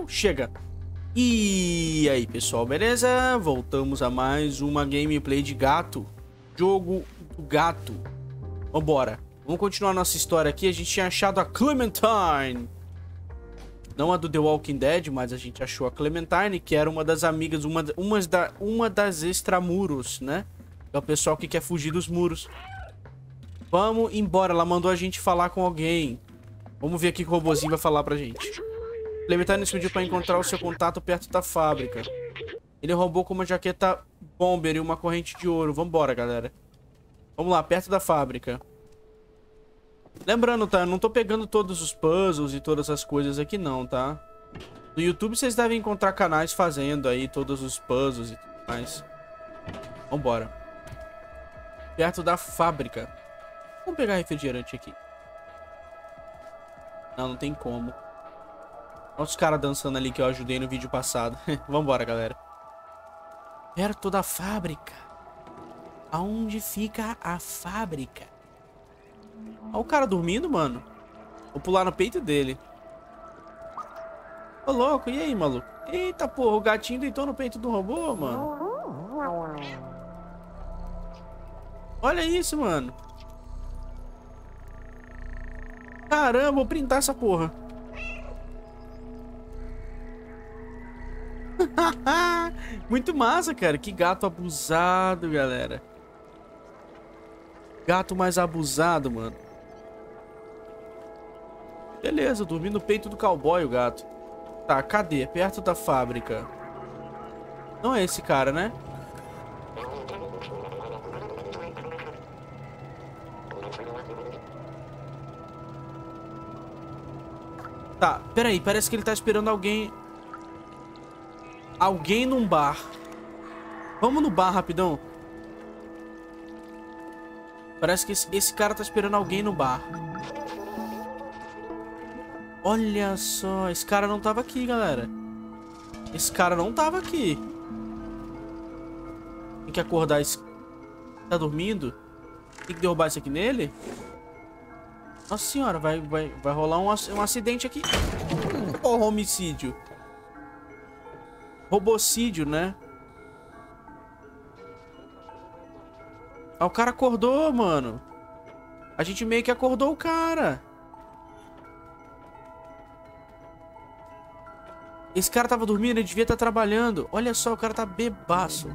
chega. E aí, pessoal, beleza? Voltamos a mais uma gameplay de gato. Jogo do gato. Vambora. Vamos continuar nossa história aqui. A gente tinha achado a Clementine. Não a do The Walking Dead, mas a gente achou a Clementine, que era uma das amigas, uma das extramuros, né? É o pessoal que quer fugir dos muros. Vamos embora. Ela mandou a gente falar com alguém. Vamos ver aqui que o robozinho vai falar pra gente. Clementine nos pediu pra encontrar o seu contato perto da fábrica. Ele roubou com uma jaqueta bomber e uma corrente de ouro. Vambora, galera. Vamos lá, perto da fábrica. Lembrando, tá? Eu não tô pegando todos os puzzles e todas as coisas aqui não, tá? No YouTube vocês devem encontrar canais fazendo aí todos os puzzles e tudo mais. Vambora. Perto da fábrica. Vamos pegar refrigerante aqui. Não tem como. Olha os caras dançando ali que eu ajudei no vídeo passado. Vambora, galera. Perto da fábrica. Aonde fica a fábrica? Olha o cara dormindo, mano. Vou pular no peito dele. Ô, louco, e aí, maluco? Eita, porra, o gatinho deitou no peito do robô, mano. Olha isso, mano. Caramba, vou printar essa porra. Muito massa, cara. Que gato abusado, galera. Gato mais abusado, mano. Beleza, dormi no peito do cowboy o gato. Tá, cadê? Perto da fábrica. Não é esse cara, né? Tá, peraí. Parece que ele tá esperando alguém. Alguém num bar. Vamos no bar rapidão. Parece que esse cara tá esperando alguém no bar. Olha só. Esse cara não tava aqui, galera. Esse cara não tava aqui. Tem que acordar esse... Tá dormindo? Tem que derrubar isso aqui nele? Nossa senhora, vai rolar um acidente aqui. Porra, homicídio. Robocídio, né? Ah, o cara acordou, mano. A gente meio que acordou o cara. Esse cara tava dormindo, ele devia estar trabalhando. Olha só, o cara tá bebaço.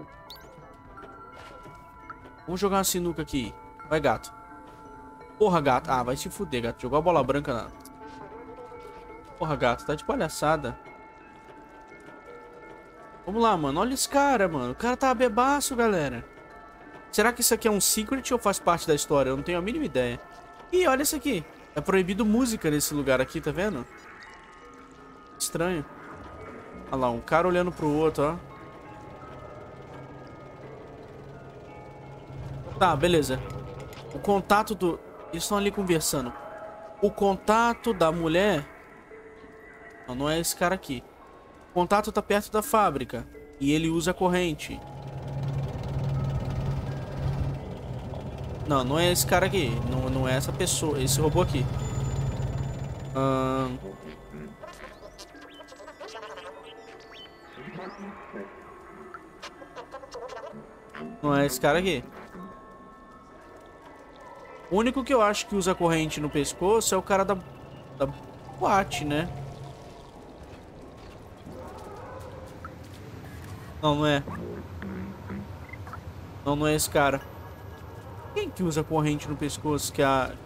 Vamos jogar uma sinuca aqui. Vai, gato. Porra, gato. Ah, vai se fuder, gato. Jogou a bola branca na... Porra, gato. Tá de palhaçada. Vamos lá, mano. Olha esse cara, mano. O cara tá bebaço, galera. Será que isso aqui é um secret ou faz parte da história? Eu não tenho a mínima ideia. Ih, olha isso aqui. É proibido música nesse lugar aqui, tá vendo? Estranho. Olha lá, um cara olhando pro outro, ó. Tá, beleza. O contato do... Eles estão ali conversando. O contato da mulher... Não, não é esse cara aqui. O contato tá perto da fábrica. E ele usa a corrente. Não, não é esse cara aqui. Não é essa pessoa. Esse robô aqui. Não é esse cara aqui. O único que eu acho que usa corrente no pescoço é o cara da boate, né? Não, não é. Não, não é esse cara. Quem que usa corrente no pescoço?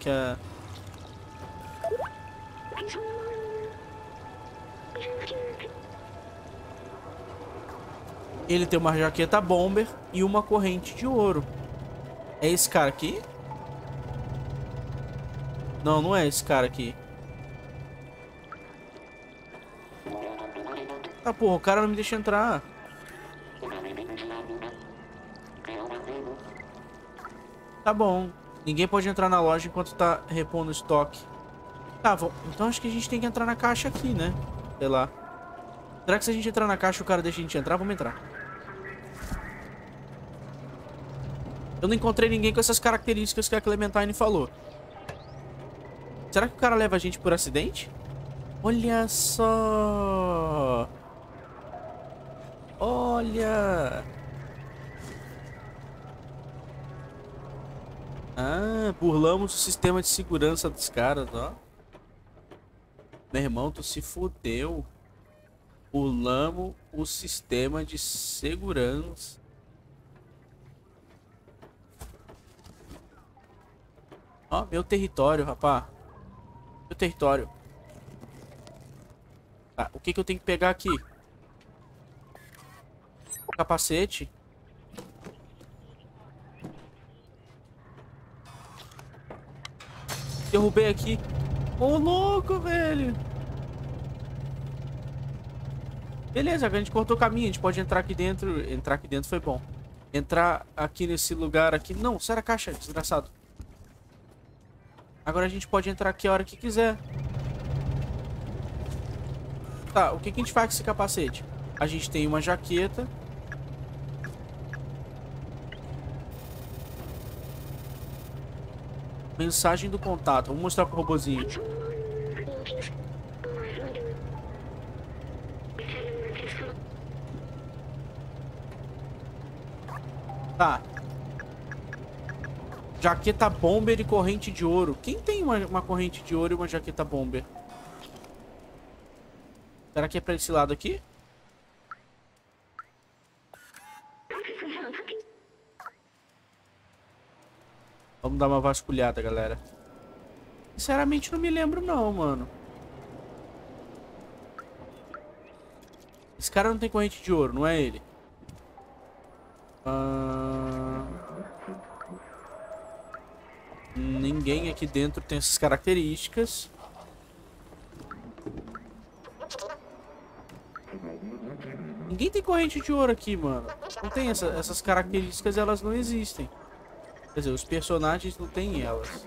Ele tem uma jaqueta bomber e uma corrente de ouro. É esse cara aqui? Não, não é esse cara aqui. Ah, porra, o cara não me deixa entrar. Tá bom. Ninguém pode entrar na loja enquanto tá repondo estoque. Tá, então acho que a gente tem que entrar na caixa aqui, né? Sei lá. Será que se a gente entrar na caixa o cara deixa a gente entrar? Vamos entrar. Eu não encontrei ninguém com essas características que a Clementine falou. Será que o cara leva a gente por acidente? Olha só! Olha! Ah, burlamos o sistema de segurança dos caras, ó. Meu irmão, tu se fudeu. Burlamos o sistema de segurança. Ó, meu território, rapá. Meu território. Tá, o que que eu tenho que pegar aqui? O capacete. Derrubei aqui. Ô, louco, velho. Beleza, a gente cortou o caminho. A gente pode entrar aqui dentro. Entrar aqui dentro foi bom. Entrar aqui nesse lugar aqui. Não, sai da caixa, desgraçado. Agora a gente pode entrar aqui a hora que quiser. Tá, o que que a gente faz com esse capacete? A gente tem uma jaqueta. Mensagem do contato. Vamos mostrar pro robozinho. Tá. Jaqueta bomber e corrente de ouro. Quem tem uma corrente de ouro e uma jaqueta bomber? Será que é pra esse lado aqui? Vamos dar uma vasculhada, galera. Sinceramente, não me lembro não, mano. Esse cara não tem corrente de ouro, não é ele? Ninguém aqui dentro tem essas características. Ninguém tem corrente de ouro aqui, mano. Não tem essas características, elas não existem. Quer dizer, os personagens não têm elas.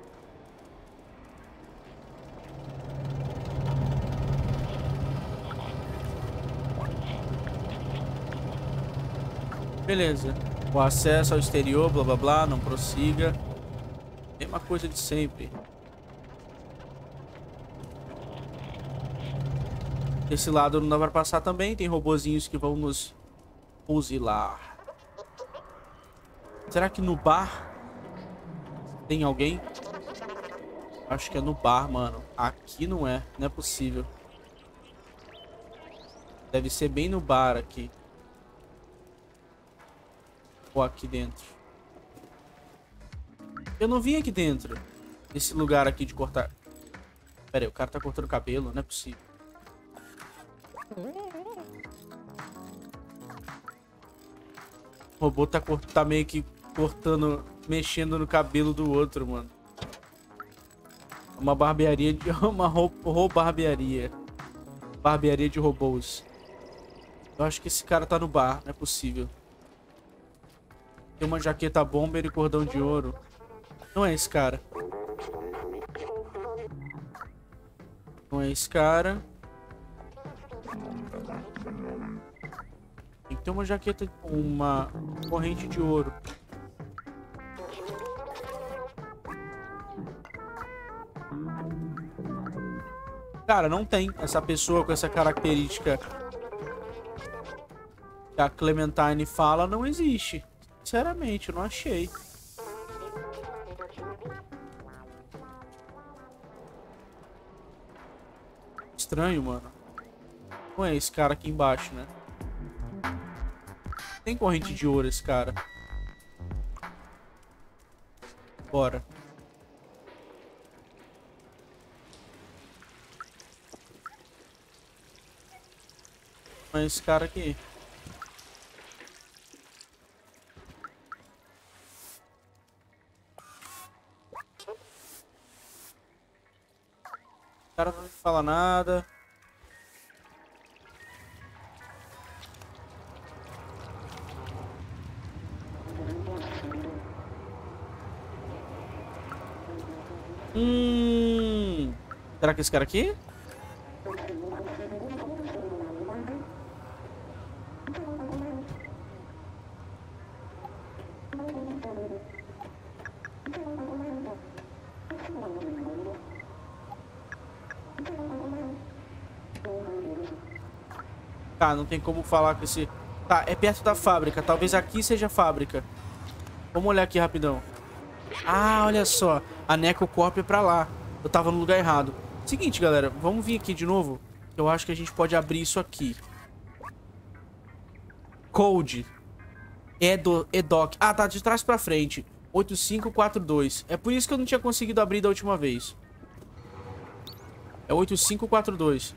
Beleza. O acesso ao exterior, blá blá blá, não prossiga. Mesma coisa de sempre. Desse lado não dá pra passar também. Tem robozinhos que vão nos fuzilar. Será que no bar tem alguém? Acho que é no bar, mano. Aqui não é. Não é possível. Deve ser bem no bar aqui. Ou aqui dentro. Eu não vim aqui dentro. Nesse lugar aqui de cortar. Pera aí, o cara tá cortando cabelo. Não é possível. O robô tá meio que cortando, mexendo no cabelo do outro, mano. Uma barbearia de... Uma barbearia. Barbearia de robôs. Eu acho que esse cara tá no bar. Não é possível. Tem uma jaqueta bomber e cordão de ouro. Não é esse cara. Não é esse cara. Tem que ter uma jaqueta... Uma corrente de ouro. Cara, não tem essa pessoa com essa característica que a Clementine fala, não existe. Sinceramente, eu não achei. Estranho, mano. Não é esse cara aqui embaixo, né? Tem corrente de ouro esse cara. Bora. Não é esse cara aqui. O cara não fala nada. Será que esse cara aqui? Tá, não tem como falar com esse... Tá, é perto da fábrica. Talvez aqui seja a fábrica. Vamos olhar aqui rapidão. Ah, olha só. A Necocorp é pra lá. Eu tava no lugar errado. Seguinte, galera. Vamos vir aqui de novo. Eu acho que a gente pode abrir isso aqui. Code. EDOC. Ah, tá de trás pra frente. 8542. É por isso que eu não tinha conseguido abrir da última vez. É 8542.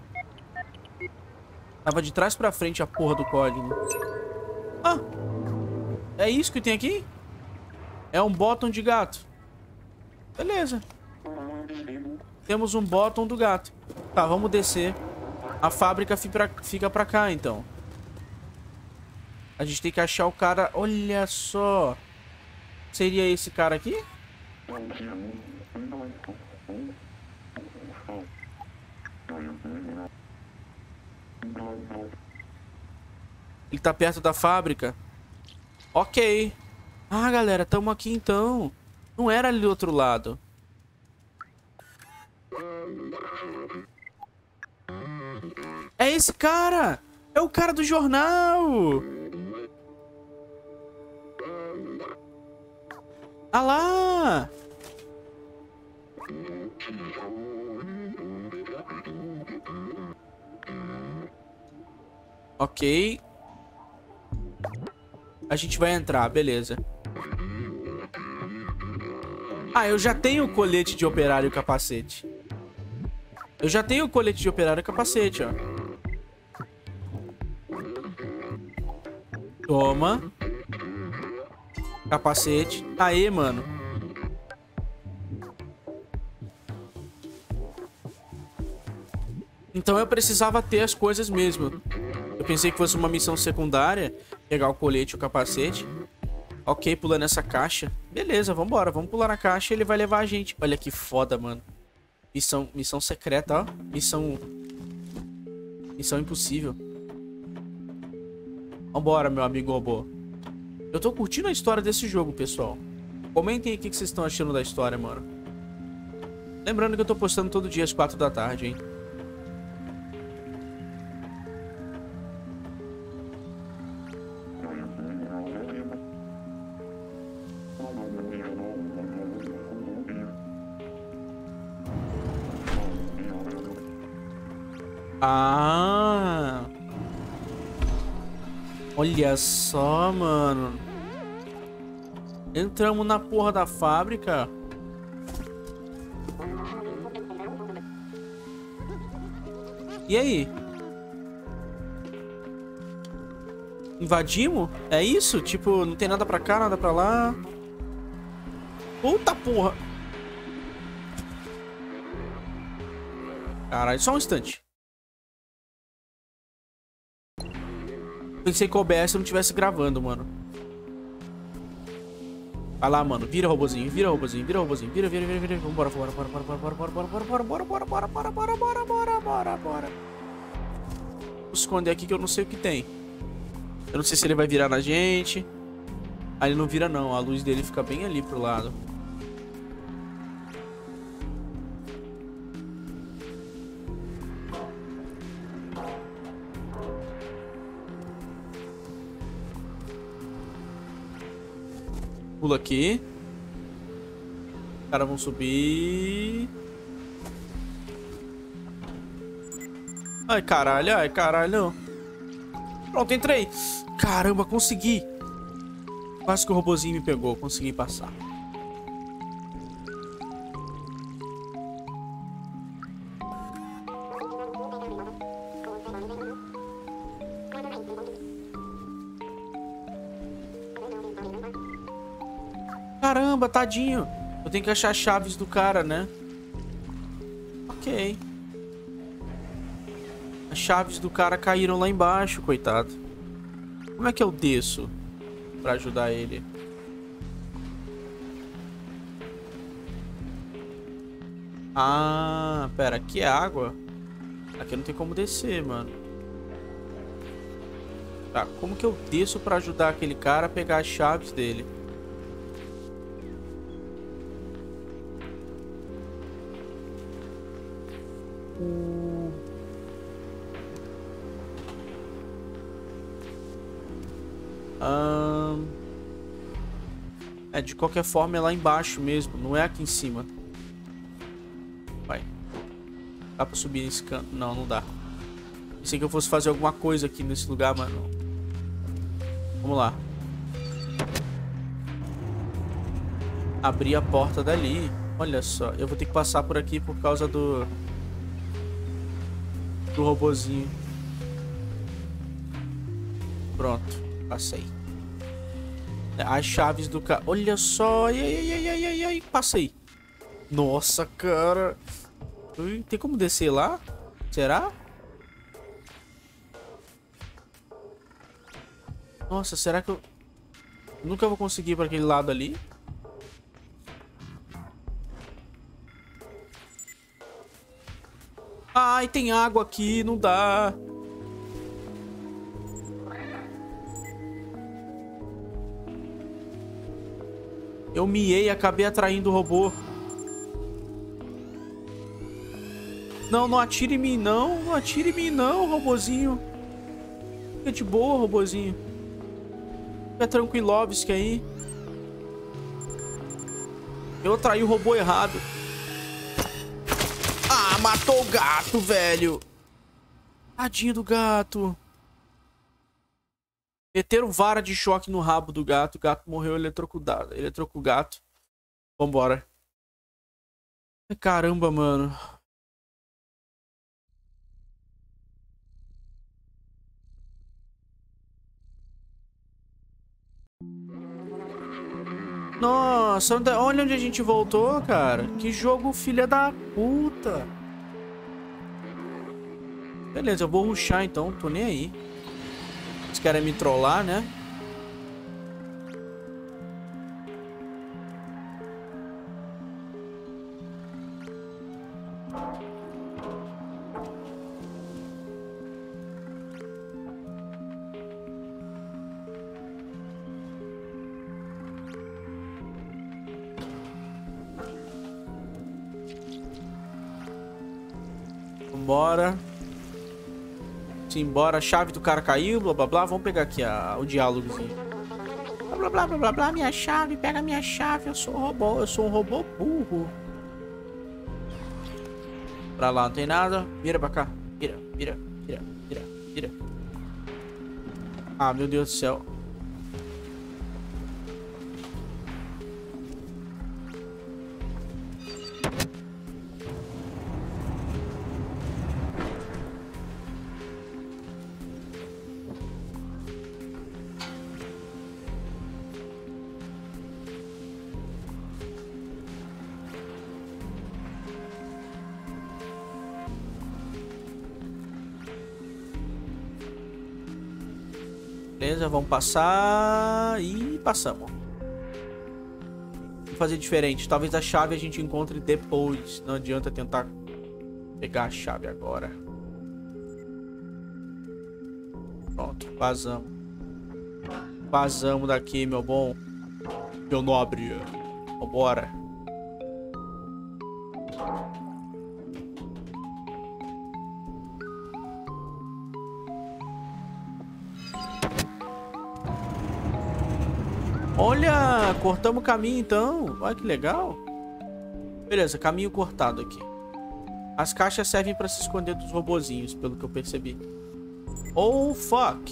Tava de trás pra frente a porra do código. Ah! É isso que tem aqui? É um bottom de gato. Beleza. Temos um bottom do gato. Tá, vamos descer. A fábrica fica pra cá, então. A gente tem que achar o cara... Olha só. Seria esse cara aqui? Ele tá perto da fábrica. Ok. Ah, galera, tamo aqui então. Não era ali do outro lado. É esse cara! É o cara do jornal! Ah lá! Ok. A gente vai entrar, beleza. Ah, eu já tenho o colete de operário e capacete. Eu já tenho o colete de operário e capacete, ó. Toma. Capacete. Aê, mano. Então eu precisava ter as coisas mesmo. Eu pensei que fosse uma missão secundária. Pegar o colete e o capacete. Ok, pulando essa caixa. Beleza, vambora. Vamos pular na caixa e ele vai levar a gente. Olha que foda, mano. Missão secreta, ó. Missão impossível. Vambora, meu amigo robô. Eu tô curtindo a história desse jogo, pessoal. Comentem aí o que vocês estão achando da história, mano. Lembrando que eu tô postando todo dia às 4 da tarde, hein. Ah! Olha só, mano. Entramos na porra da fábrica. E aí? Invadimos? É isso? Tipo, não tem nada pra cá, nada pra lá. Puta porra. Caralho, só um instante. Pensei que o OBS não estivesse gravando, mano. Vai lá, mano. Vira, robozinho. Vira, robozinho. Vira, robozinho. Vira, vira, vira, vira. Vambora, bora, bora, bora, bora, bora, bora, bora, bora, bora, bora, bora, bora, bora, bora, bora, bora, bora, bora. Vou esconder aqui que eu não sei o que tem. Eu não sei se ele vai virar na gente. Ah, ele não vira, não. A luz dele fica bem ali pro lado. Pula aqui. Os caras vão subir. Ai, caralho. Ai, caralho. Pronto, entrei. Caramba, consegui. Quase que o robozinho me pegou. Consegui passar. Caramba, tadinho. Eu tenho que achar as chaves do cara, né? Ok. As chaves do cara caíram lá embaixo, coitado. Como é que eu desço pra ajudar ele? Ah, pera, aqui é água? Aqui não tem como descer, mano. Tá, como que eu desço pra ajudar aquele cara a pegar as chaves dele? É, de qualquer forma é lá embaixo mesmo, não é aqui em cima. Vai. Dá pra subir nesse canto? Não, não dá. Pensei que eu fosse fazer alguma coisa aqui nesse lugar, mano. Vamos lá. Abrir a porta dali. Olha só, eu vou ter que passar por aqui por causa do robozinho. Pronto, passei. As chaves do carro. Olha só. Ai, passei. Nossa, cara. Ui, tem como descer lá? Será? Nossa, será que eu nunca vou conseguir ir para aquele lado ali? Ai, tem água aqui, não dá. Eu miei e acabei atraindo o robô. Não, não atire em mim, não. Não atire em mim, não, robozinho. Fica de boa, robozinho. Fica tranquilovski aí. Eu atraí o robô errado. Ah, matou o gato, velho. Tadinho do gato. Meteram vara de choque no rabo do gato. O gato morreu eletrocutado. Eletrocou o gato. Vambora. Caramba, mano. Nossa, olha onde a gente voltou, cara. Que jogo filha da puta. Beleza, eu vou rushar então. Tô nem aí. Eles querem me trollar, né? Bora. Simbora. A chave do cara caiu, blá blá blá. Vamos pegar aqui o diálogozinho. Blá blá blá blá blá. Minha chave, pega minha chave. Eu sou um robô. Eu sou um robô burro. Pra lá não tem nada. Vira pra cá. Vira, vira, vira, vira, vira. Ah, meu Deus do céu. Beleza, vamos passar e passamos. Vamos fazer diferente. Talvez a chave a gente encontre depois. Não adianta tentar pegar a chave agora. Pronto, vazamos. Vazamos daqui, meu bom. Meu nobre. Vambora. Olha, cortamos o caminho então. Olha que legal. Beleza, caminho cortado aqui. As caixas servem pra se esconder dos robozinhos, pelo que eu percebi. Oh, fuck.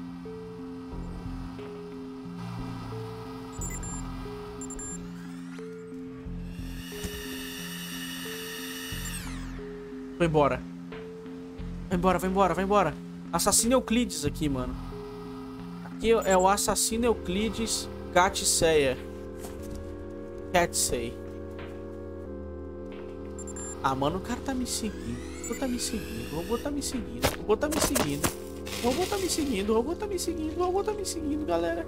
Vai embora. Vai embora, vai embora, vai embora. Assassino Euclides aqui, mano. Aqui é o assassino Euclides Catseia. Catsei. Ah, mano, o cara tá me seguindo. O robô tá me seguindo. O robô tá me seguindo. O robô tá me seguindo. O robô tá me seguindo. O robô tá me seguindo. O robô tá me seguindo, galera.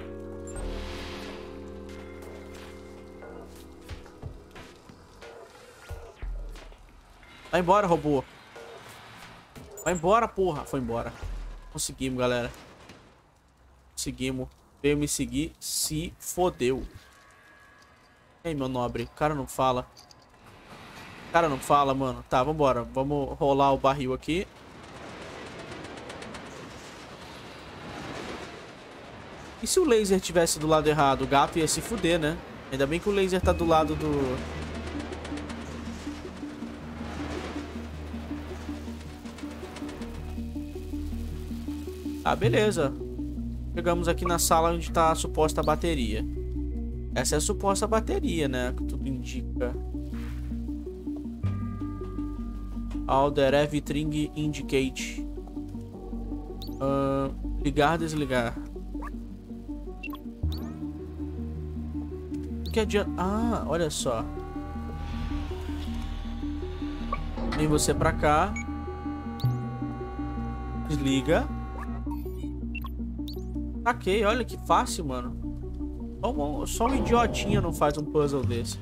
Vai embora, robô. Vai embora, porra. Foi embora. Conseguimos, galera. Conseguimos. Veio me seguir. Se fodeu. Ei, meu nobre. O cara não fala. O cara não fala, mano. Tá, vambora. Vamos rolar o barril aqui. E se o laser tivesse do lado errado? O gato ia se fuder, né? Ainda bem que o laser tá do lado do... Ah, beleza. Chegamos aqui na sala onde tá a suposta bateria. Essa é a suposta bateria, né? Que tudo indica. All the everything indicate. Ligar, desligar. O que adianta? Ah, olha só. Vem você pra cá. Desliga. Saquei, olha que fácil, mano. Só um idiotinha não faz um puzzle desse.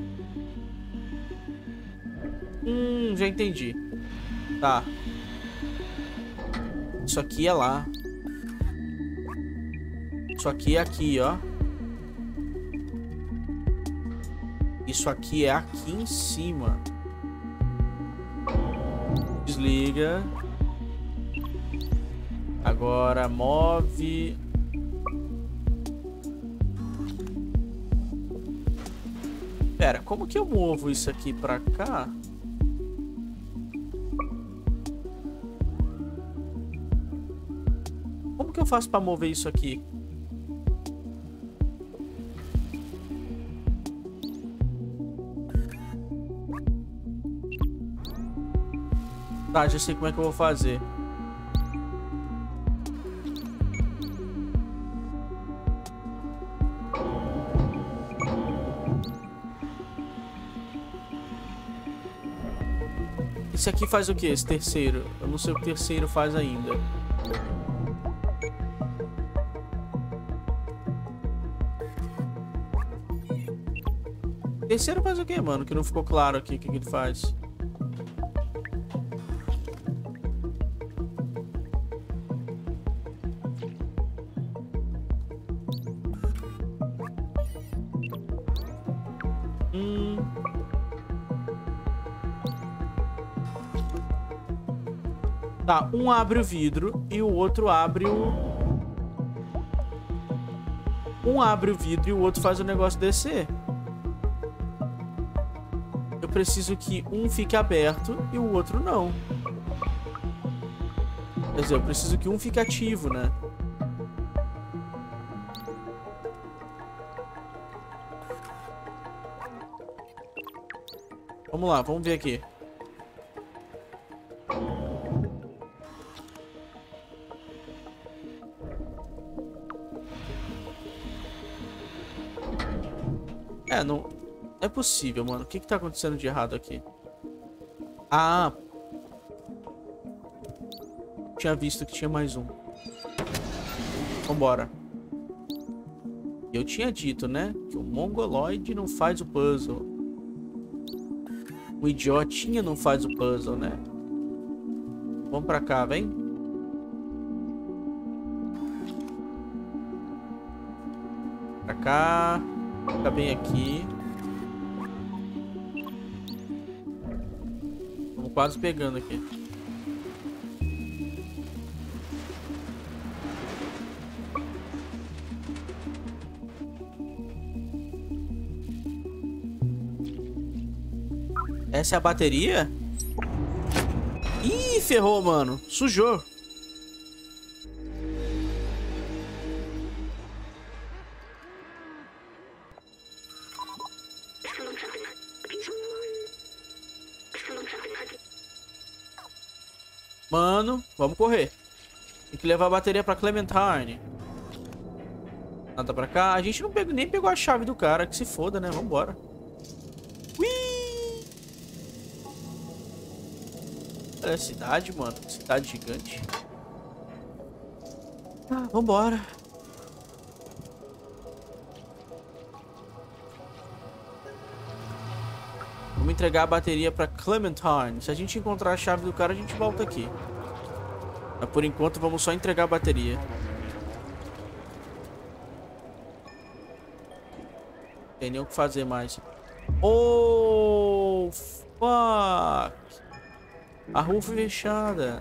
Já entendi. Tá. Isso aqui é lá. Isso aqui é aqui, ó. Isso aqui é aqui em cima. Desliga. Agora move. Pera, como que eu movo isso aqui pra cá? Como que eu faço pra mover isso aqui? Tá, já sei como é que eu vou fazer. Esse aqui faz o que? Esse terceiro? Eu não sei o que o terceiro faz ainda. O terceiro faz o que, mano? Que não ficou claro aqui o que ele faz. Tá, um abre o vidro e o outro abre o... Um abre o vidro e o outro faz o negócio descer. Eu preciso que um fique aberto e o outro não. Quer dizer, eu preciso que um fique ativo, né? Vamos lá, vamos ver aqui. Não é possível, mano. O que tá acontecendo de errado aqui? Ah, tinha visto que tinha mais um. Vambora. Eu tinha dito, né? Que o mongoloide não faz o puzzle. O idiotinha não faz o puzzle, né? Vamos pra cá, vem. Pra cá. Fica bem aqui. Estamos quase pegando aqui. Essa é a bateria? Ih, ferrou, mano. Sujou. Mano, vamos correr. Tem que levar a bateria pra Clementine. Nada pra cá. A gente não pegou, nem pegou a chave do cara. Que se foda, né? Vambora. Ui! Olha a cidade, mano. Cidade gigante. Ah, vambora. Vamos entregar a bateria pra Clementine. Se a gente encontrar a chave do cara, a gente volta aqui. Mas por enquanto, vamos só entregar a bateria. Não tem nem o que fazer mais. Oh, fuck. A rua foi fechada.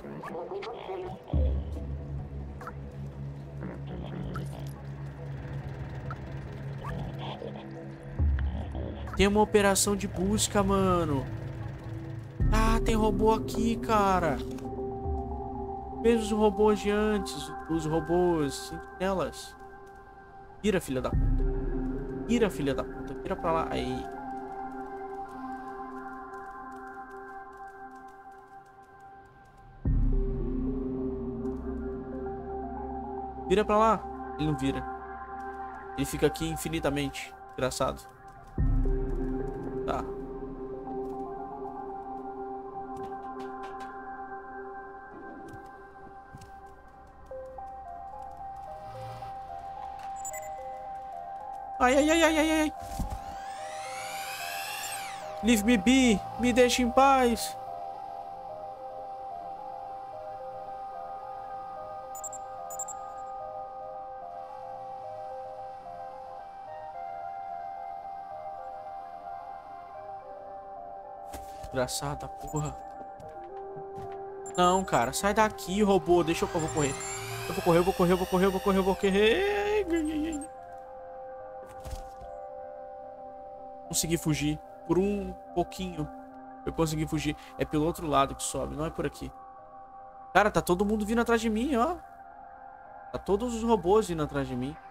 Tem uma operação de busca, mano. Ah, tem robô aqui, cara. Veja os robôs de antes. Os robôs sentinelas. Vira, filha da puta. Vira, filha da puta. Vira pra lá. Aí. Vira pra lá. Ele não vira. Ele fica aqui infinitamente. Engraçado. Tá. Ai, ai, ai, ai, ai, ai. Leave me be. Me deixe em paz. Desgraçada, porra. Não, cara. Sai daqui, robô. Deixa eu vou correr. Eu vou correr, eu vou correr, eu vou correr, eu vou correr, eu vou correr. Consegui fugir. Por um pouquinho. Eu consegui fugir. É pelo outro lado que sobe, não é por aqui. Cara, tá todo mundo vindo atrás de mim, ó. Tá todos os robôs vindo atrás de mim.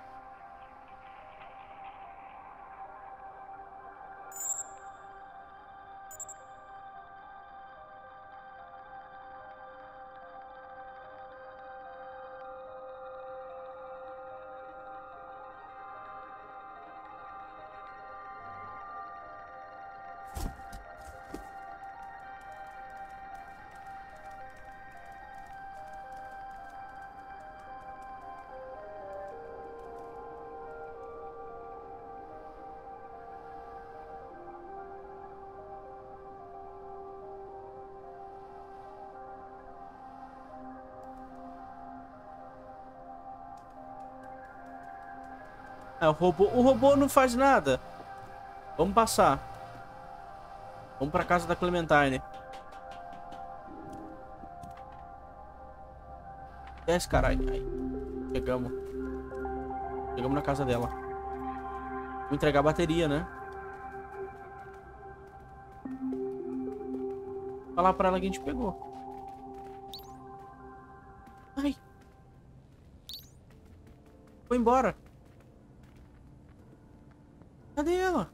É, o robô não faz nada. Vamos passar. Vamos pra casa da Clementine. Desce, caralho. Aí. Chegamos. Chegamos na casa dela. Vou entregar a bateria, né? Falar pra ela que a gente pegou. Ai. Foi embora. Cadê ela?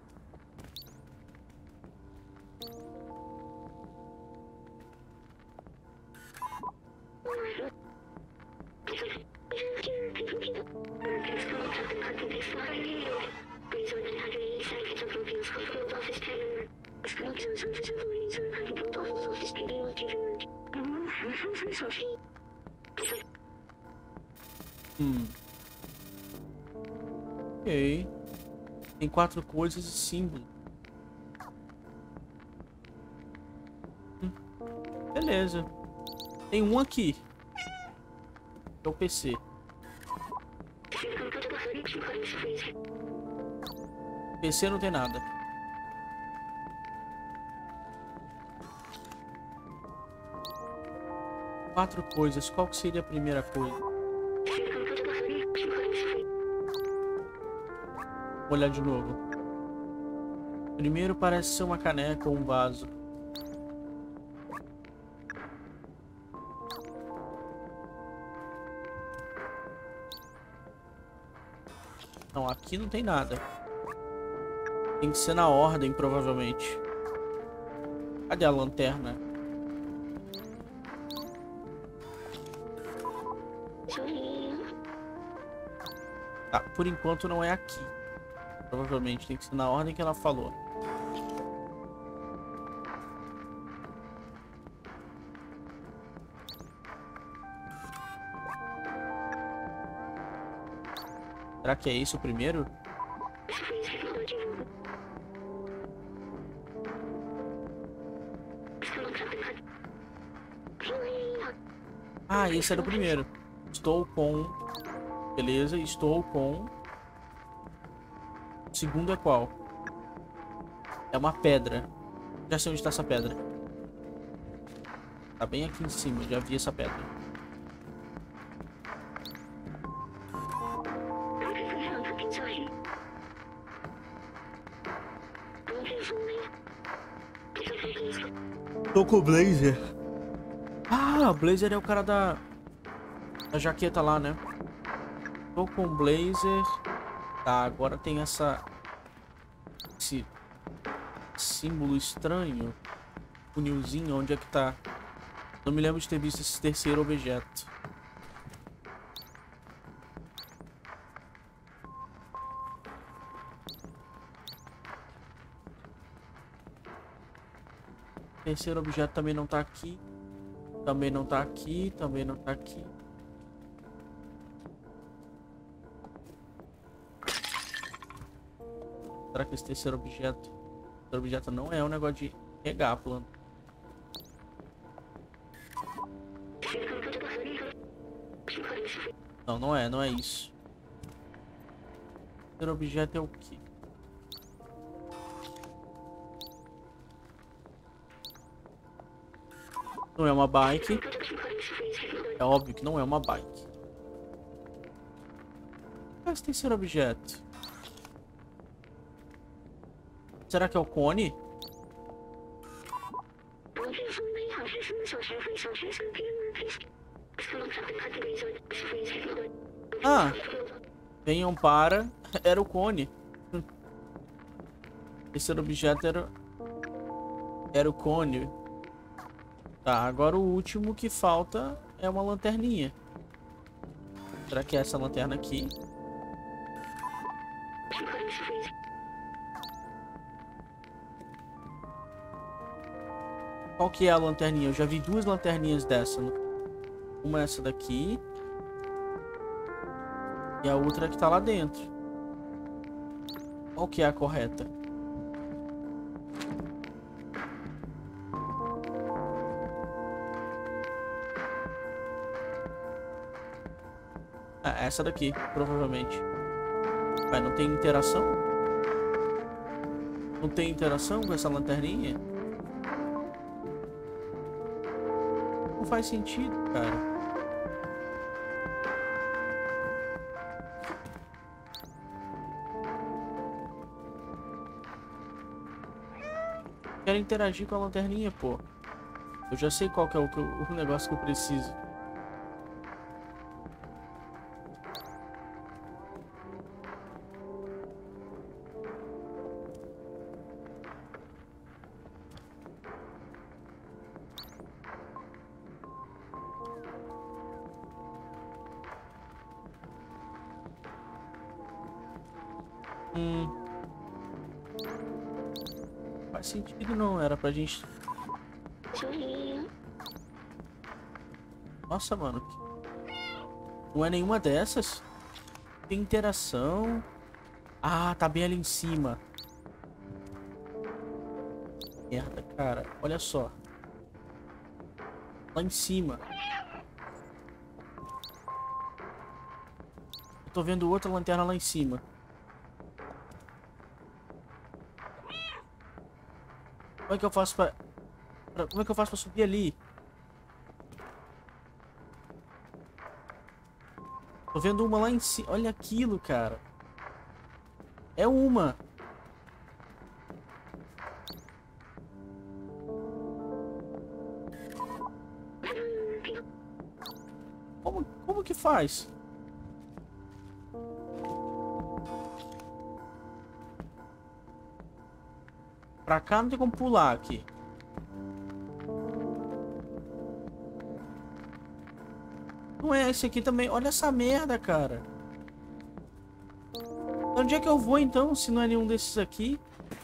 Ok. Tem 4 coisas e símbolo. Beleza. Tem um aqui. É o PC. PC não tem nada. Quatro coisas. Qual que seria a primeira coisa? Vou olhar de novo. Primeiro parece ser uma caneca ou um vaso. Não, aqui não tem nada. Tem que ser na ordem, provavelmente. Cadê a lanterna? Tá, por enquanto não é aqui. Provavelmente tem que ser na ordem que ela falou. Será que é isso o primeiro? Ah, esse era o primeiro. Estou com... Beleza, estou com... O segundo é qual? É uma pedra. Já sei onde está essa pedra. Tá bem aqui em cima, já vi essa pedra. Tô com o Blazer. Ah, o Blazer é o cara da jaqueta lá, né? Tô com o Blazer. Tá, agora tem esse símbolo estranho. Funilzinho, onde é que tá? Não me lembro de ter visto esse terceiro objeto. O terceiro objeto também não tá aqui. Também não tá aqui. Também não tá aqui. Será que esse terceiro objeto não é um negócio de regar a planta? Não, não é isso. O terceiro objeto é o quê? Não é uma bike. É óbvio que não é uma bike. Qual é esse terceiro objeto? Será que é o cone? Ah, venham para. Era o cone. Esse objeto era o cone. Tá, agora o último que falta é uma lanterninha. Será que é essa lanterna aqui? Qual que é a lanterninha? Eu já vi duas lanterninhas dessa. Uma é essa daqui. E a outra que tá lá dentro. Qual que é a correta? Ah, essa daqui, provavelmente. Mas não tem interação? Não tem interação com essa lanterninha? Não faz sentido, cara. Quero interagir com a lanterninha, pô. Eu já sei qual que é o negócio que eu preciso. Faz sentido não, era pra gente... Nossa, mano. Não é nenhuma dessas? Tem interação. Ah, tá bem ali em cima. Merda, cara. Olha só. Lá em cima. Eu tô vendo outra lanterna lá em cima. Como é que eu faço como é que eu faço pra subir ali? Tô vendo uma lá em cima. Olha aquilo, cara. É uma. Como que faz? Pra cá não tem como pular aqui. Não é esse aqui também. Olha essa merda, cara. Onde é que eu vou então, se não é nenhum desses aqui?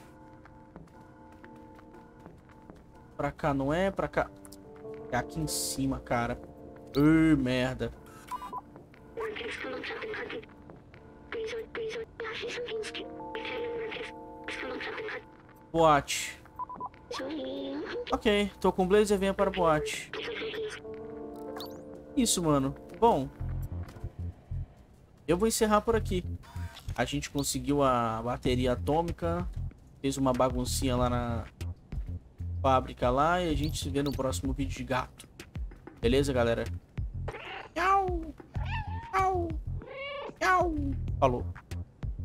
Pra cá não é, pra cá. É aqui em cima, cara. Merda. Boate. Ok, tô com o Blazer, venha para a boate. Isso, mano. Bom, eu vou encerrar por aqui. A gente conseguiu a bateria atômica. Fez uma baguncinha lá na fábrica lá. E a gente se vê no próximo vídeo de gato. Beleza, galera? Tchau. Tchau. Tchau. Falou.